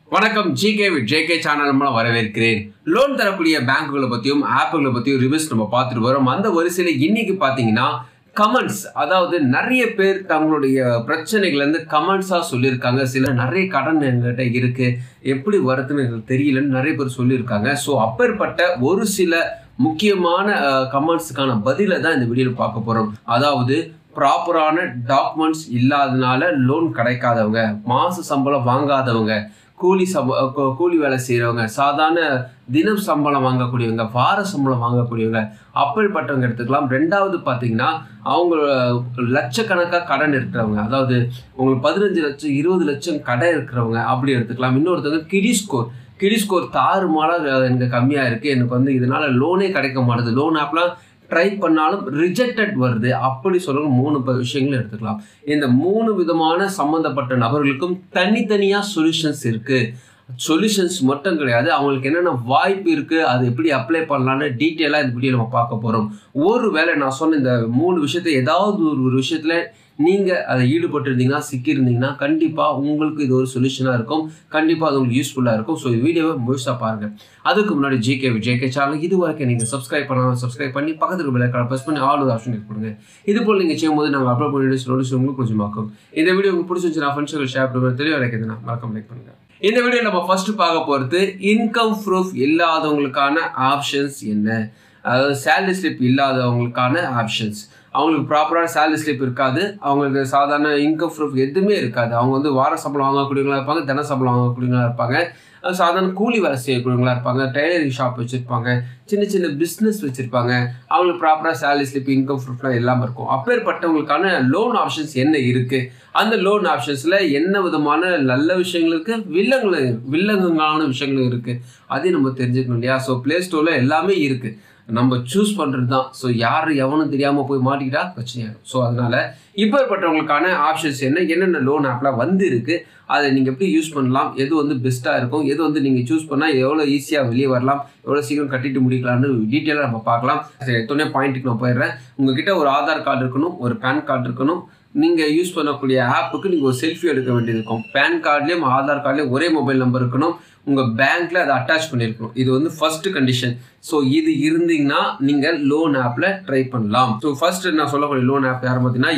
வணக்கம் GK with JK channel மூலம் வரவேற்கிறேன். லோன் தரக்கூடிய பேங்குகளை பற்றியும் ஆப்புகளை பற்றியும் ரிவ்யூஸ் நம்ம பார்த்துட்டு வரோம். அந்த வரிசையில் இன்னைக்கு பார்த்தீங்கன்னா கமெண்ட்ஸ், அதாவது நிறைய பேர் தங்களுடைய பிரச்சனைகள்லேருந்து கமெண்ட்ஸாக சொல்லியிருக்காங்க. சில நிறைய கடன் என்கிட்ட இருக்குது, எப்படி வரதுன்னு எனக்கு தெரியலன்னு நிறைய பேர் சொல்லியிருக்காங்க. ஸோ அப்பேற்பட்ட ஒரு சில முக்கியமான கமெண்ட்ஸுக்கான பதிலை தான் இந்த வீடியோவில் பார்க்க போகிறோம். அதாவது ப்ராப்பரான டாக்குமெண்ட்ஸ் இல்லாதனால லோன் கிடைக்காதவங்க, மாத சம்பளம் வாங்காதவங்க, கூலி வேலை செய்கிறவங்க, சாதாரண தினம் சம்பளம் வாங்கக்கூடியவங்க, வார சம்பளம் வாங்கக்கூடியவங்க, அப்படிப்பட்டவங்க எடுத்துக்கலாம். ரெண்டாவது பார்த்தீங்கன்னா அவங்க லட்சக்கணக்காக கடன் இருக்கிறவங்க, அதாவது உங்களுக்கு 15 லட்சம் 20 லட்சம் கடன் இருக்கிறவங்க அப்படி எடுத்துக்கலாம். இன்னொருத்தவங்க கிரெடிட் ஸ்கோர் தாறுமாறாக எனக்கு கம்மியாக இருக்குது, எனக்கு வந்து இதனால் லோனே கிடைக்க மாட்டுது, லோன் ஆப்லாம் ட்ரை பண்ணாலும் ரிஜெக்டட் வருது, அப்படி சொல்லுங்க 3 விஷயங்களும் எடுத்துக்கலாம். இந்த 3 விதமான சம்மந்தப்பட்ட நபர்களுக்கும் தனித்தனியாக சொல்யூஷன்ஸ் இருக்குது. சொல்யூஷன்ஸ் மட்டும் கிடையாது, அவங்களுக்கு என்னென்ன வாய்ப்பு இருக்குது, அது எப்படி அப்ளை பண்ணலான்னு டீட்டெயிலாக இந்த வீடியோ நம்ம பார்க்க போகிறோம். ஒருவேளை நான் சொன்ன இந்த 3 விஷயத்தை ஏதாவது ஒரு விஷயத்தில் நீங்கள் அதை ஈடுபட்டிருந்தீங்கன்னா, சிக்கியிருந்தீங்கன்னா கண்டிப்பாக உங்களுக்கு இது ஒரு சொல்யூஷனாக இருக்கும், கண்டிப்பாக அது உங்களுக்கு யூஸ்ஃபுல்லாக இருக்கும். ஸோ வீடியோவை முழுசாக பாருங்கள். அதுக்கு முன்னாடி ஜிகே சேனல் இது வரைக்கும் நீங்கள் சப்ஸ்கிரைப் பண்ணலாம், சப்ஸ்கிரைப் பண்ணி பக்கத்துக்கு பெல் ஐகானை ப்ரெஸ் பண்ணி ஆல் ஆப்ஷன் கிளிக் பண்ணுங்கள். இது போல் நீங்கள் செய்யும்போது நாங்கள் அப்லோட் பண்ணி நோட்டிஃபிகேஷன் உங்களுக்கு கொஞ்சமாக்கும். இந்த வீடியோ உங்களுக்கு பிடிச்சிருந்துச்சுன்னா ஃப்ரெண்ட்ஸுக்கு ஷேர் பண்ணுங்கள், தெளிவாக கிடைக்குதுன்னா மறக்காம லைக் பண்ணுங்கள். இந்த வீடியோ நம்ம ஃபர்ஸ்ட் பார்க்க போகிறது இன்கம் ப்ரூஃப் இல்லாதவங்களுக்கான ஆப்ஷன்ஸ் என்ன, அதாவது சேலரி ஸ்லிப் இல்லாதவங்களுக்கான ஆப்ஷன்ஸ். அவங்களுக்கு ப்ராப்பரான சேலரி ஸ்லிப் இருக்காது, அவங்களுக்கு சாதாரண இன்கம் ப்ரூஃப் எதுவுமே இருக்காது. அவங்க வந்து வார சம்பளம் வாங்கக்கூடியவங்களா இருப்பாங்க, தின சம்பளம் வாங்கக்கூடியவங்களா இருப்பாங்க, சாதாரண கூலி வேலை செய்யக்கூடியவங்களா இருப்பாங்க, டெய்லரிங் ஷாப் வச்சுருப்பாங்க, சின்ன சின்ன பிஸ்னஸ் வச்சுருப்பாங்க. அவங்களுக்கு ப்ராப்பராக சேலரி ஸ்லிப் இன்கம் ப்ரூஃப்லாம் எல்லாமே இருக்கும். அப்பேற்பட்டவங்களுக்கான லோன் ஆப்ஷன்ஸ் என்ன இருக்குது, அந்த லோன் ஆப்ஷன்ஸில் என்ன விதமான நல்ல விஷயங்கள் இருக்குது, வில்லங்கமான விஷயங்களும் இருக்குது, அதையும் நம்ம தெரிஞ்சுக்கணும் இல்லையா? ஸோ ப்ளே ஸ்டோரில் எல்லாமே இருக்குது, நம்ம சூஸ் பண்ணுறது தான். ஸோ எவனும் தெரியாமல் போய் மாட்டிக்கிட்டா பிரச்சனையாகும். ஸோ அதனால் இப்போப்பட்டவங்களுக்கான ஆப்ஷன்ஸ் என்னென்ன லோன் ஆப்லாம் வந்து இருக்குது, அதை நீங்கள் எப்படி யூஸ் பண்ணலாம், எது வந்து பெஸ்ட்டாக இருக்கும், எது வந்து நீங்கள் சூஸ் பண்ணால் எவ்வளோ ஈஸியாக வெளியே வரலாம், எவ்வளோ சீக்கிரம் கட்டிட்டு முடிக்கலாம்னு டீட்டெயிலாக நம்ம பார்க்கலாம். சரி, துணை பாயிண்ட்டுக்கு நான் போயிடுறேன். உங்ககிட்ட ஒரு ஆதார் கார்டு இருக்கணும், ஒரு பேன் கார்டு இருக்கணும். நீங்கள் யூஸ் பண்ணக்கூடிய ஆப்புக்கு நீங்கள் ஒரு செல்ஃபி எடுக்க வேண்டியது இருக்கும். பேன் கார்ட்லேயும் ஆதார் கார்ட்லேயும் ஒரே மொபைல் நம்பர் இருக்கணும், உங்கள் பேங்க்கில் அதை அட்டாச் பண்ணியிருக்கணும். இது வந்து ஃபர்ஸ்ட் கண்டிஷன். ஸோ இது இருந்தீங்கன்னா நீங்கள் லோன் ஆப்பில் ட்ரை பண்ணலாம். ஸோ ஃபர்ஸ்ட் நான் சொல்லக்கூடிய லோன் ஆப் யார் பார்த்தீங்கன்னா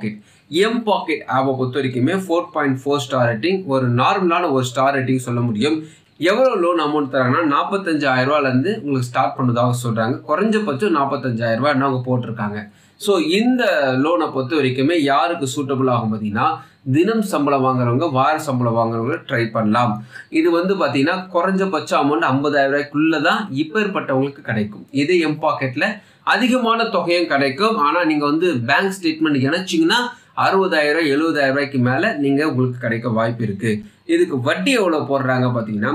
எம் பாக்கெட் ஆப்பை பொறுத்த வரைக்குமே 4.4 ஸ்டார் ரேட்டிங், ஒரு நார்மலான ஒரு ஸ்டார் ரேட்டிங் சொல்ல முடியும். எவ்வளோ லோன் அமௌண்ட் தராங்கன்னா 45,000 ரூபாயிலேருந்து உங்களுக்கு ஸ்டார்ட் பண்ணதாக சொல்கிறாங்க. குறைஞ்சபட்சம் 45,000 ரூபாய் அவங்க போட்டிருக்காங்க. ஸோ இந்த லோனை பொறுத்த வரைக்குமே யாருக்கு சூட்டபுள் ஆகும் பார்த்தீங்கன்னா, தினம் சம்பளம் வாங்குறவங்க, வார சம்பளம் வாங்குறவங்க ட்ரை பண்ணலாம். இது வந்து பார்த்தீங்கன்னா குறைஞ்சபட்ச அமௌண்ட் 50,000 ரூபாய்க்குள்ளே தான் இப்பேற்பட்டவங்களுக்கு கிடைக்கும். இதே எம் பாக்கெட்டில் அதிகமான தொகையும் கிடைக்கும். ஆனால் நீங்கள் வந்து பேங்க் ஸ்டேட்மெண்ட் இணைச்சிங்கன்னா 60,000 70,000 ரூபாய்க்கு மேலே நீங்கள் உங்களுக்கு கிடைக்க வாய்ப்பு இருக்குது. இதுக்கு வட்டி எவ்வளோ போடுறாங்க பார்த்தீங்கன்னா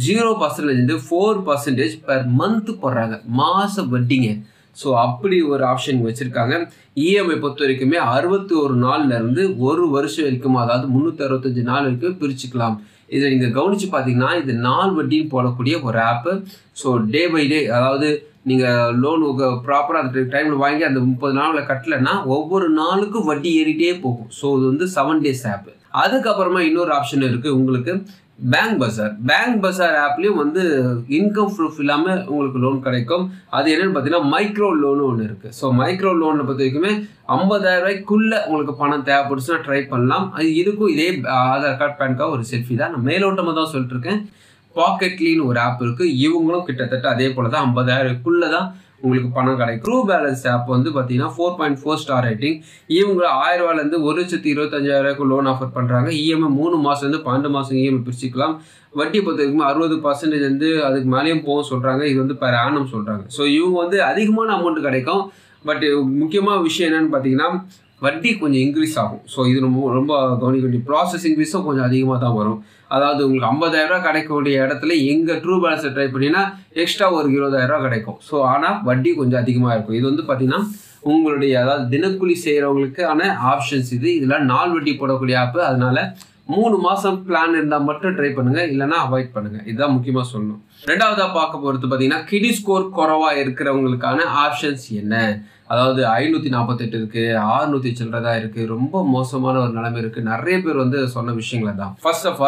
0% 4% பெர் மந்த் போடுறாங்க, மாத வட்டிங்க. ஸோ அப்படி ஒரு ஆப்ஷன் வச்சுருக்காங்க. இஎம்ஐ பொறுத்த வரைக்குமே 61 நாள்லேருந்து 1 வருஷம் வரைக்கும், அதாவது 365 நாள் வரைக்கும் பிரிச்சுக்கலாம். இதை நீங்கள் கவனித்து பார்த்தீங்கன்னா இது நாள் வட்டியும் போடக்கூடிய ஒரு ஆப்பு. ஸோ டே பை டே, அதாவது நீங்கள் லோன் ப்ராப்பராக அந்த டைமில் வாங்கி அந்த 30 நாளில் கட்டலைன்னா ஒவ்வொரு நாளுக்கும் வட்டி ஏறிட்டே போகும். ஸோ இது வந்து 7 டேஸ் ஆப்பு. அதுக்கப்புறமா இன்னொரு ஆப்ஷன் இருக்குது உங்களுக்கு, பேங்க் பஜார் ஆப்லேயும் வந்து இன்கம் ப்ரூஃப் இல்லாமல் உங்களுக்கு லோன் கிடைக்கும். அது என்னென்னு பார்த்தீங்கன்னா மைக்ரோ லோனு ஒன்று இருக்குது. ஸோ மைக்ரோ லோனை பொறுத்த வரைக்குமே 50,000 ரூபாய்க்குள்ளே உங்களுக்கு பணம் தேவைப்படுச்சுன்னா ட்ரை பண்ணலாம். இதுக்கும் இதே ஆதார் கார்டு பேன் கார்டு ஒரு செல்ஃபி தான், நான் மேலோட்டமாக தான் சொல்லிட்டு இருக்கேன். பாக்கெட்லின்னு ஒரு ஆப் இருக்குது, இவங்களும் கிட்டத்தட்ட அதே போல் தான் 50,000 தான் உங்களுக்கு பணம் கிடைக்கும். ட்ரூ பேலன்ஸ் ஆப் வந்து பார்த்தீங்கன்னா 4.4 ஸ்டார் ரேட்டிங். இவங்க 1000 ரூபாயிலேருந்து 1,25,000 லோன் ஆஃபர் பண்ணுறாங்க. இஎம்ஐ 3 மாதத்துலேருந்து 12 மாதம் இஎம்ஐ பிரிச்சுக்கலாம். வட்டி பொறுத்த வரைக்கும் 60% அதுக்கு மேலேயும் போக சொல்கிறாங்க. இது வந்து பெர் ஆனம் சொல்கிறாங்க. ஸோ இவங்க வந்து அதிகமான அமௌண்ட் கிடைக்கும். பட் முக்கியமான விஷயம் என்னென்னு பார்த்தீங்கன்னா வட்டி கொஞ்சம் இன்க்ரீஸ் ஆகும். ஸோ இது ரொம்ப கவனிக்க வேண்டிய ப்ராசஸிங் ஃபீஸும் கொஞ்சம் அதிகமாக தான் வரும். அதாவது உங்களுக்கு 50,000 ரூபா கிடைக்கக்கூடிய இடத்துல எங்கள் ட்ரூ பேலன்ஸை ட்ரை பண்ணிங்கன்னா எக்ஸ்ட்ரா ஒரு 20,000 ரூபா கிடைக்கும். ஸோ ஆனால் வட்டி கொஞ்சம் அதிகமாக இருக்கும். இது வந்து பார்த்தீங்கன்னா உங்களுடைய, அதாவது தினக்கூலி செய்கிறவங்களுக்கான ஆப்ஷன்ஸ் இது. இதெல்லாம் நாள் வட்டி போடக்கூடிய ஆப்பு. அதனால 3 மாதம் பிளான் இருந்தால் மட்டும் ட்ரை பண்ணுங்கள், இல்லைனா அவாய்ட் பண்ணுங்கள். இதுதான் முக்கியமாக சொல்லணும். ரெண்டாவதாக பார்க்க போகிறது பார்த்தீங்கன்னா கிரெடிட் ஸ்கோர் குறைவாக இருக்கிறவங்களுக்கான ஆப்ஷன்ஸ் என்ன, அதாவது 548 இருக்குது, 600 சில்லறதா இருக்குது, ரொம்ப மோசமான ஒரு நிலைமை இருக்குது. நிறைய பேர் வந்து சொன்ன விஷயங்கள் தான். ஃபர்ஸ்ட் ஆஃப் ஆல்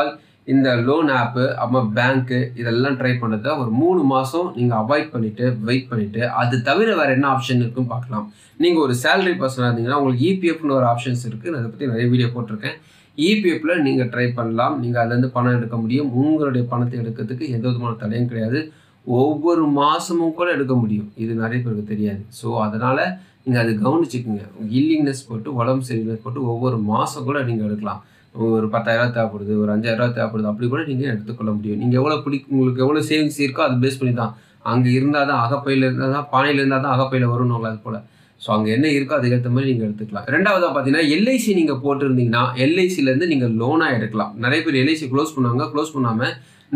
இந்த லோன் ஆப்பு அப்புறம் பேங்க்கு இதெல்லாம் ட்ரை பண்ணுறத ஒரு 3 மாதம் நீங்கள் அவாய்ட் பண்ணிவிட்டு வெயிட் பண்ணிவிட்டு அது தவிர வேறு என்ன ஆப்ஷன் இருக்குன்னு பார்க்கலாம். நீங்கள் ஒரு சேலரி பர்சனாக இருந்தீங்கன்னா உங்களுக்கு இபிஎஃப்னு ஒரு ஆப்ஷன்ஸ் இருக்குது. நான் அதை பற்றி நிறைய வீடியோ போட்டிருக்கேன். இபிஎஃப்ல நீங்கள் ட்ரை பண்ணலாம். நீங்கள் அதுலேருந்து பணம் எடுக்க முடியும். உங்களுடைய பணத்தை எடுக்கிறதுக்கு எந்த விதமான தடையும் கிடையாது. ஒவ்வொரு மாதமும் கூட எடுக்க முடியும். இது நிறைய பேருக்கு தெரியாது. ஸோ அதனால் நீங்கள் அது கவனிச்சுக்குங்க. இல்லிங்னஸ் போட்டு உடம்பு சரியில்லை போட்டு ஒவ்வொரு மாதம் கூட நீங்கள் எடுக்கலாம். ஒரு 10,000 தேவைப்படுது, ஒரு 5,000 தேவைப்படுது, அப்படி கூட நீங்கள் எடுத்துக்கொள்ள முடியும். நீங்கள் எவ்வளோ உங்களுக்கு எவ்வளோ சேவிங்ஸ் இருக்கோ அதை பேஸ் பண்ணி தான். அங்கே இருந்தால் தான் அகப்பையில் இருந்தால் தான் பானையில் இருந்தால் தான் அகப்பையில் வரணும் அது போல். ஸோ அங்கே என்ன இருக்கோ அதுக்கேற்ற மாதிரி நீங்கள் எடுத்துக்கலாம். ரெண்டாவதாக பார்த்தீங்கன்னா எல்ஐசி நீங்கள் போட்டிருந்தீங்கன்னா எல்ஐசிலேருந்து நீங்கள் லோனாக எடுக்கலாம். நிறைய பேர் எல்ஐசி க்ளோஸ் பண்ணுவாங்க. க்ளோஸ் பண்ணாமல்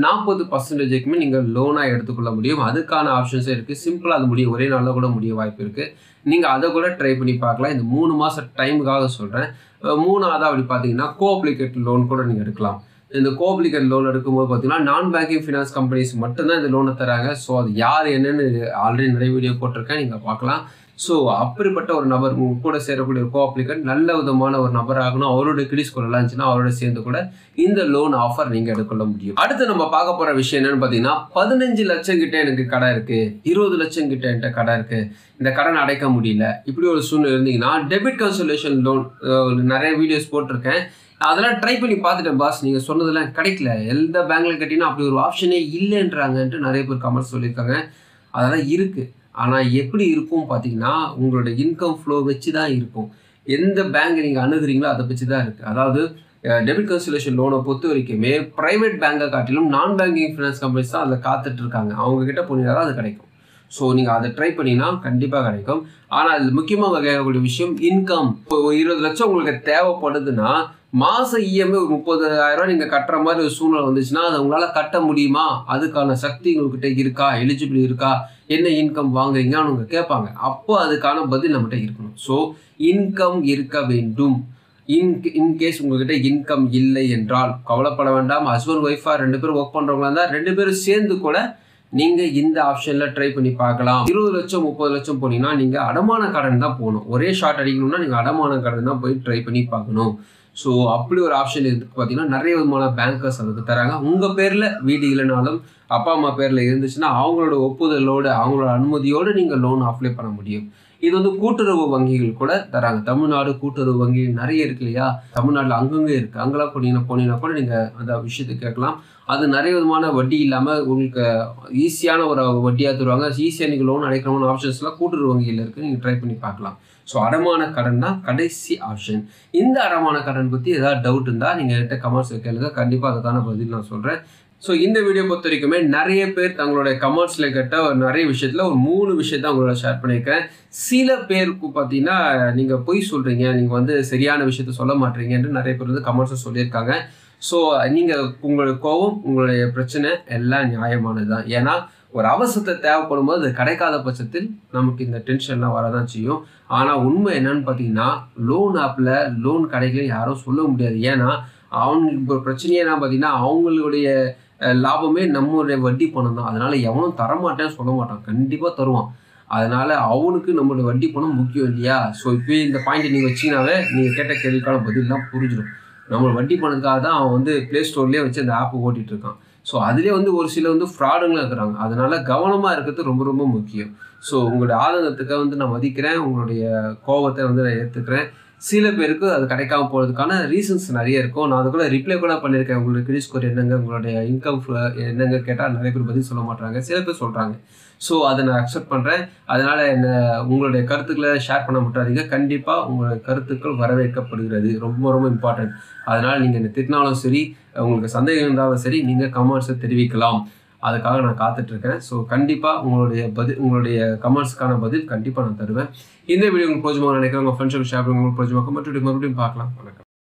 40% நீங்கள் லோனாக எடுத்துக்கொள்ள முடியும். அதுக்கான ஆப்ஷன்ஸே இருக்குது. சிம்பிளாக அது முடியும். ஒரே நாளில் கூட முடிய வாய்ப்பு இருக்குது. நீங்கள் அதை கூட ட்ரை பண்ணி பார்க்கலாம். இந்த 3 மாத டைமுக்காக சொல்கிறேன். 3ஆவதாக அப்படி பார்த்தீங்கன்னா கோஅப்ளிகேட் லோன் கூட நீங்கள் எடுக்கலாம். இந்த கோஅப்ளிகேட் லோன் எடுக்கும்போது பார்த்தீங்கன்னா நான் பேங்கிங் ஃபினான்ஸ் கம்பெனிஸ் மட்டும்தான் இந்த லோனை தராங்க. ஸோ அது யார் என்னன்னு ஆல்ரெடி நிறைய வீடியோ போட்டிருக்கேன், நீங்கள் பார்க்கலாம். ஸோ அப்படிப்பட்ட ஒரு நபர் உங்க கூட சேரக்கூடிய ஒரு கோஅப்ளிகேட் நல்ல விதமான ஒரு நபர் ஆகணும். அவருடைய கிரெடிட் ஸ்கோர் எல்லாம் இருந்துச்சுன்னா அவரோட சேர்ந்து கூட இந்த லோன் ஆஃபர் நீங்கள் எடுத்துக்கொள்ள முடியும். அடுத்து நம்ம பார்க்க போகிற விஷயம் என்னன்னு பார்த்தீங்கன்னா 15 லட்சம் கிட்ட எனக்கு கடை இருக்குது, 20 லட்சம் கிட்ட என்கிட்ட கடை இருக்குது, இந்த கடன் அடைக்க முடியல, இப்படி ஒரு சூழ்நிலை இருந்தீங்கன்னா டெபிட் கன்சல்டேஷன் லோன் நிறைய வீடியோஸ் போட்டிருக்கேன். அதெல்லாம் ட்ரை பண்ணி பார்த்துட்டேன் பாஸ், நீங்கள் சொன்னதெல்லாம் கிடைக்கல, எந்த பேங்க்ல கட்டினா அப்படி ஒரு ஆப்ஷனே இல்லைன்றாங்கன்ட்டு நிறைய பேர் கமெண்ட் சொல்லியிருக்காங்க. அதெல்லாம் இருக்குது. ஆனால் எப்படி இருக்கும் பார்த்தீங்கன்னா உங்களோட இன்கம் ஃப்ளோ வச்சு தான் இருக்கும். எந்த பேங்க் நீங்கள் அணுகுறீங்களோ அதை வச்சு தான் இருக்குது. அதாவது டெபிட் கன்சல்டேஷன் லோனை பொறுத்த வரைக்குமே ப்ரைவேட் பேங்கை காட்டிலும் நான் பேங்கிங் ஃபினான்ஸ் கம்பெனிஸ் தான் அதில் காத்துட்டு இருக்காங்க. அவங்கக்கிட்ட போனீங்கன்னா தான் அது கிடைக்கும். ஸோ நீங்கள் அதை ட்ரை பண்ணிங்கன்னா கண்டிப்பாக கிடைக்கும். ஆனால் அது முக்கியமாக கேட்கக்கூடிய விஷயம் இன்கம். இப்போ 20 லட்சம் உங்களுக்கு தேவைப்படுதுன்னா மாதம் இஎம்ஐ ஒரு 30,000 நீங்கள் கட்டுற மாதிரி ஒரு சூழ்நிலை வந்துச்சுன்னா அதை உங்களால் கட்ட முடியுமா? அதுக்கான சக்தி உங்கள்கிட்ட இருக்கா? எலிஜிபிள் இருக்கா? என்ன இன்கம் வாங்குறீங்கன்னு அவங்க கேட்பாங்க. அப்போ அதுக்கான பதில் நம்மகிட்ட இருக்கணும். ஸோ இன்கம் இருக்க வேண்டும். இன்கேஸ் உங்ககிட்ட இன்கம் இல்லை என்றால் கவலைப்பட வேண்டாம். ஹஸ்பண்ட் ஒய்ஃபாக 2 பேரும் ஒர்க் பண்ணுறவங்களா இருந்தால் 2 பேரும் சேர்ந்து கூட நீங்கள் இந்த ஆப்ஷனில் ட்ரை பண்ணி பார்க்கலாம். 20 லட்சம் 30 லட்சம் போனீங்கன்னா நீங்கள் அடமான கடன் தான் போகணும். ஒரே ஷார்ட் அடிக்கணும்னா நீங்கள் அடமான கடன் தான் போய் ட்ரை பண்ணி பார்க்கணும். ஸோ அப்படி ஒரு ஆப்ஷன் இதுக்கு பார்த்தீங்கன்னா நிறைய விதமான பேங்கர்ஸ் அதுக்கு தராங்க. உங்கள் பேரில் வீடு இல்லைனாலும் அப்பா அம்மா பேரில் இருந்துச்சுன்னா அவங்களோட ஒப்புதலோடு அவங்களோட அனுமதியோடு நீங்கள் லோன் அப்ளை பண்ண முடியும். இது வந்து கூட்டுறவு வங்கிகள் கூட தராங்க. தமிழ்நாடு கூட்டுறவு வங்கி நிறைய இருக்கு இல்லையா? தமிழ்நாட்டில் அங்கங்கே இருக்குது. அங்கெல்லாம் போனீங்கன்னா கூட நீங்கள் அந்த விஷயத்தை கேட்கலாம். அது நிறைய விதமான வட்டி இல்லாமல் உங்களுக்கு ஈஸியான ஒரு வட்டியாக தருவாங்க. ஈஸியாக நீங்கள் லோன் அடைக்கணும்னு ஆப்ஷன்ஸ்லாம் கூட்டுறவு வங்கியில் இருக்குது. நீங்கள் ட்ரை பண்ணி பார்க்கலாம். ஸோ அடமான கடன் தான் கடைசி ஆப்ஷன். இந்த அடமான கடன் பற்றி ஏதாவது டவுட் இருந்தால் நீங்கள் என்கிட்ட கமெண்ட்ஸில் கேளுங்க. கண்டிப்பாக அதுக்கான பதில் நான் சொல்கிறேன். ஸோ இந்த வீடியோ பொறுத்த வரைக்குமே நிறைய பேர் தங்களுடைய கமெண்ட்ஸில் கேட்ட நிறைய விஷயத்தில் ஒரு 3 விஷயத்தை உங்களோட ஷேர் பண்ணியிருக்கேன். சில பேருக்கு பார்த்தீங்கன்னா நீங்கள் பொய் சொல்கிறீங்க, நீங்கள் வந்து சரியான விஷயத்த சொல்ல மாட்டீங்கன்னு நிறைய பேர் வந்து கமெண்ட்ஸும் சொல்லியிருக்காங்க. ஸோ நீங்கள் உங்களுடைய கோவம் உங்களுடைய பிரச்சனை எல்லாம் நியாயமானது தான். ஏன்னா ஒரு அவசரத்தை தேவைப்படும் போது அது கிடைக்காத பட்சத்தில் நமக்கு இந்த டென்ஷன்லாம் வரதான் செய்யும். ஆனால் உண்மை என்னன்னு பார்த்தீங்கன்னா லோன் ஆப்பில் லோன் கிடைக்கல யாரும் சொல்ல முடியாது. ஏன்னா அவங்களுக்கு இப்போ பிரச்சனையே என்ன பார்த்தீங்கன்னா அவங்களுடைய லாபமே நம்மளுடைய வட்டி பணம் தான். அதனால எவனும் தரமாட்டேன்னு சொல்ல மாட்டான், கண்டிப்பாக தருவான். அதனால அவனுக்கு நம்மளுடைய வட்டி பணம் முக்கியம் இல்லையா? ஸோ இப்போ இந்த பாயிண்ட் நீங்கள் வச்சிங்கனாவே நீங்கள் கேட்ட கேள்விக்கான பதிலாம் புரிஞ்சிடும். நம்மளோட வட்டி பணத்துக்காக தான் அவன் வந்து ப்ளே ஸ்டோர்லேயே வச்சு அந்த ஆப்பை ஓட்டிகிட்டு இருக்கான். ஸோ அதுலேயே வந்து ஒரு சில வந்து ஃப்ராடுங்களும் இருக்கிறாங்க. அதனால கவனமாக இருக்கிறது ரொம்ப ரொம்ப முக்கியம். ஸோ உங்களுடைய ஆதங்கத்துக்காக வந்து நான் மதிக்கிறேன், உங்களுடைய கோபத்தை வந்து நான் ஏற்றுக்கிறேன். சில பேருக்கு அது கிடைக்காம போகிறதுக்கான ரீசன்ஸ் நிறைய இருக்கும். நான் அதுக்குள்ள ரிப்ளை கூட பண்ணியிருக்கேன். உங்களுடைய கிரெடிட் ஸ்கோர் என்னங்க, உங்களுடைய இன்கம் என்னங்க கேட்டால் நிறைய பேர் பதில் சொல்ல மாட்டாங்க, சில பேர் சொல்கிறாங்க. ஸோ அதை நான் அக்செப்ட் பண்ணுறேன். அதனால் உங்களுடைய கருத்துக்களை ஷேர் பண்ண மாட்டாதீங்க. கண்டிப்பாக உங்களுடைய கருத்துக்கள் வரவேற்கப்படுகிறது, ரொம்ப ரொம்ப இம்பார்ட்டன்ட். அதனால் நீங்கள் என்ன திட்டினாலும் சரி, உங்களுக்கு சந்தேகம் இருந்தாலும் சரி, நீங்கள் கமெண்ட்ஸை தெரிவிக்கலாம். அதுக்காக நான் காத்துட்ருக்கேன். ஸோ கண்டிப்பாக உங்களுடைய கமெண்ட்ஸ்க்கான பதில் கண்டிப்பாக நான் தருவேன். இந்த வீடியோ உங்களுக்கு பிரோஜமாக நினைக்கிறேன். உங்கள் ஃப்ரெண்ட்ஸுக்கு ஷேர் பண்ணி உங்களுக்கு பிரோஜமாக மறுபடியும் பார்க்கலாம். வணக்கம்.